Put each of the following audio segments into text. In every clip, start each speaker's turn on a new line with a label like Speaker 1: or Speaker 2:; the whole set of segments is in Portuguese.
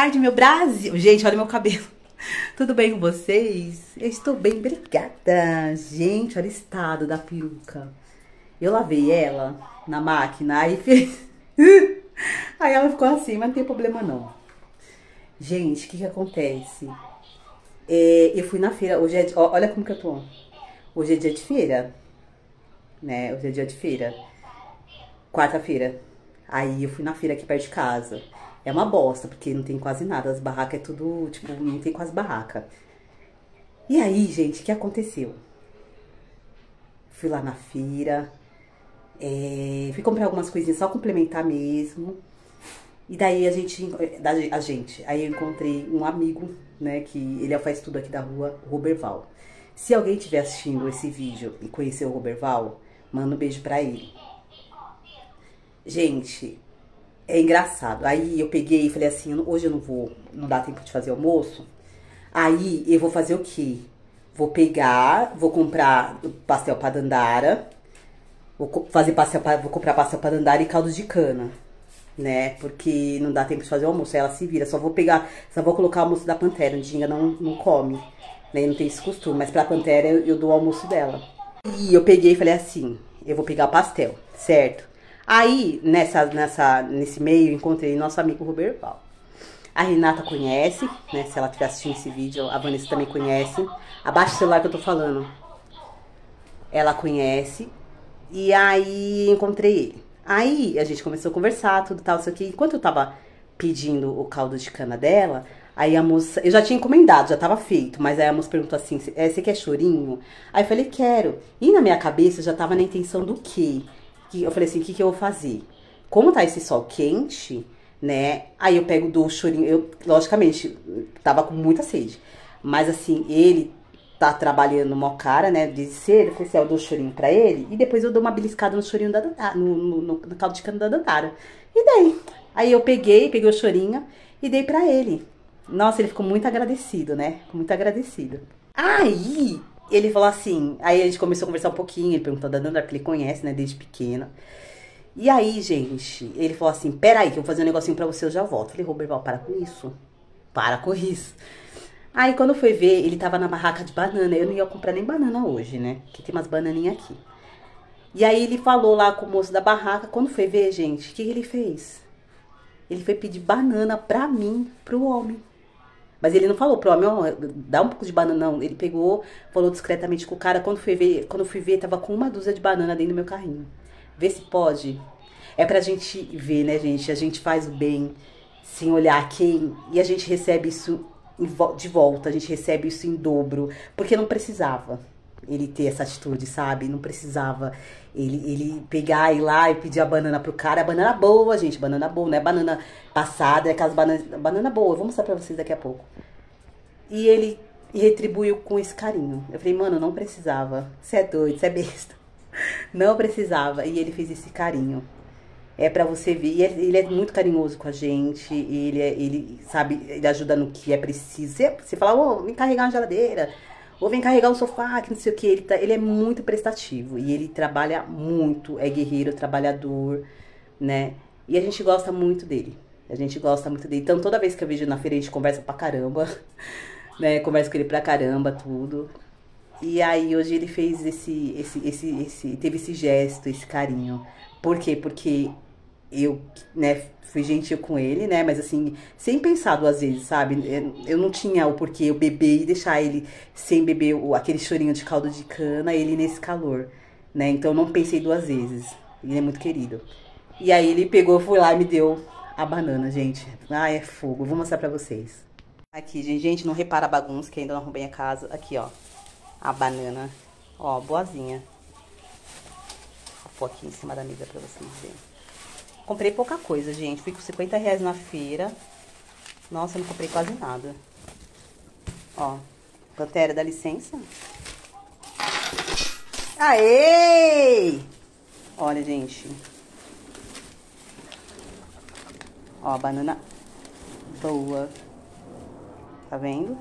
Speaker 1: tarde, meu Brasil. Gente, olha meu cabelo. Tudo bem com vocês? Eu estou bem, obrigada. Gente, olha o estado da peruca. Eu lavei ela na máquina, aí fez... Aí ela ficou assim, mas não tem problema não. Gente, o que acontece? Eu fui na feira, hoje é... Olha como que eu tô. Hoje é dia de feira, né? Hoje é dia de feira. Quarta-feira. Aí eu fui na feira aqui perto de casa. É uma bosta, porque não tem quase nada. As barracas é tudo, tipo, não tem quase barraca. E aí, gente, o que aconteceu? Fui lá na feira. Fui comprar algumas coisinhas, só complementar mesmo. E daí aí eu encontrei um amigo, né, que ele faz tudo aqui da rua, Roberval. Se alguém estiver assistindo esse vídeo e conhecer o Roberval, manda um beijo pra ele. Gente, é engraçado. Aí eu peguei e falei assim, hoje eu não dá tempo de fazer almoço. Aí eu vou fazer o quê? Vou comprar pastel pra Dandara. Vou comprar pastel pra Dandara e caldo de cana, né? Porque não dá tempo de fazer o almoço, aí ela se vira. Só vou colocar o almoço da Pantera, onde Dinga não come, né? Não tem esse costume, mas pra Pantera eu dou o almoço dela. E eu peguei e falei assim, eu vou pegar o pastel, certo? Aí, nesse meio, eu encontrei nosso amigo Roberval. A Renata conhece, né? Se ela estiver assistindo esse vídeo, a Vanessa também conhece. Abaixa o celular que eu tô falando. Ela conhece. E aí, encontrei ele. Aí, a gente começou a conversar, tudo tal, isso aqui. Enquanto eu tava pedindo o caldo de cana dela, aí a moça... Eu já tinha encomendado, já tava feito. Mas aí a moça perguntou assim, você quer chorinho? Aí eu falei, quero. E na minha cabeça, eu já tava na intenção do quê? Eu falei assim, o que eu vou fazer? Como tá esse sol quente, né? Aí eu pego do chorinho. Eu, logicamente, tava com muita sede. Mas assim, ele tá trabalhando mó cara, né? De cedo. Eu falei assim, eu dou chorinho pra ele. E depois eu dou uma beliscada no chorinho da Dandara, no caldo de cana da Dandara. E daí? Aí eu peguei o chorinho e dei pra ele. Nossa, ele ficou muito agradecido, né? Muito agradecido. Aí... ele falou assim, aí a gente começou a conversar um pouquinho, ele perguntou da Dandara, porque ele conhece, né, desde pequena. E aí, gente, ele falou assim, peraí, que eu vou fazer um negocinho pra você, eu já volto. Eu falei, Roberval, para com isso. Para com isso. Aí, quando eu fui ver, ele tava na barraca de banana. Eu não ia comprar nem banana hoje, né, porque tem umas bananinhas aqui. E aí, ele falou lá com o moço da barraca. Quando foi ver, gente, o que ele fez? Ele foi pedir banana pra mim, pro homem. Mas ele não falou pro homem, ó, dá um pouco de banana, não. Ele pegou, falou discretamente com o cara. Quando eu fui ver, tava com uma dúzia de banana dentro do meu carrinho. Vê se pode. É pra gente ver, né, gente? A gente faz o bem sem olhar quem. E a gente recebe isso de volta. A gente recebe isso em dobro. Porque não precisava ele ter essa atitude, sabe? Não precisava ele pegar, ir lá e pedir a banana pro cara. É banana boa, gente. Banana boa, não é banana passada, é aquelas bananas... Banana boa, eu vou mostrar pra vocês daqui a pouco. E ele retribuiu com esse carinho. Eu falei, mano, não precisava. Você é doido, você é besta. Não precisava. E ele fez esse carinho. É pra você ver. E ele é muito carinhoso com a gente. Ele sabe, ele ajuda no que é preciso. Você fala, ô, vem carregar uma geladeira. Ou vem carregar um sofá, que não sei o que. Ele é muito prestativo. E ele trabalha muito. É guerreiro, trabalhador, né? E a gente gosta muito dele. A gente gosta muito dele. Então, toda vez que eu vejo na feira, a gente conversa pra caramba. Né? Conversa com ele pra caramba, tudo. E aí, hoje ele fez teve esse gesto, esse carinho. Por quê? Porque eu, né, fui gentil com ele, né? Mas assim, sem pensar duas vezes, sabe? Eu não tinha o porquê eu beber e deixar ele sem beber aquele chorinho de caldo de cana, ele nesse calor, né? Então eu não pensei duas vezes. Ele é muito querido. E aí ele pegou, foi lá e me deu a banana, gente. Ai, é fogo. Vou mostrar pra vocês. Aqui, gente, não repara a bagunça, que ainda não arrumei a casa. Aqui, ó. A banana. Ó, boazinha. Vou pôr aqui em cima da mesa pra vocês verem. Comprei pouca coisa, gente. Fui com 50 reais na feira. Nossa, eu não comprei quase nada. Ó. Pantera, dá licença. Aê! Olha, gente. Ó, banana boa. Tá vendo?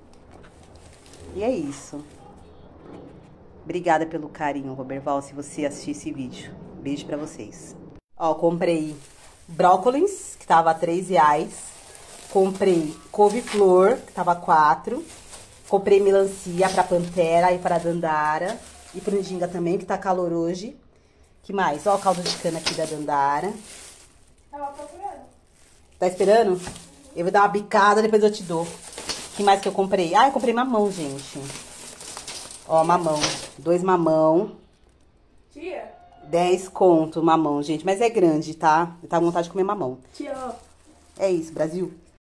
Speaker 1: E é isso. Obrigada pelo carinho, Roberval, se você assistir esse vídeo. Beijo pra vocês. Ó, comprei brócolis, que tava R$3. Comprei couve-flor, que tava 4. Comprei melancia pra Pantera e pra Dandara. E pro Ndinga também, que tá calor hoje. Que mais? Ó o caldo de cana aqui da Dandara.
Speaker 2: Ela tá esperando.
Speaker 1: Tá esperando? Eu vou dar uma bicada, depois eu te dou. Que mais que eu comprei? Ah, eu comprei mamão, gente. Ó, mamão. 2 mamão.
Speaker 2: Tia.
Speaker 1: 10 conto mamão, gente. Mas é grande, tá? Eu tava com vontade de comer mamão.
Speaker 2: Tia, ó.
Speaker 1: É isso, Brasil.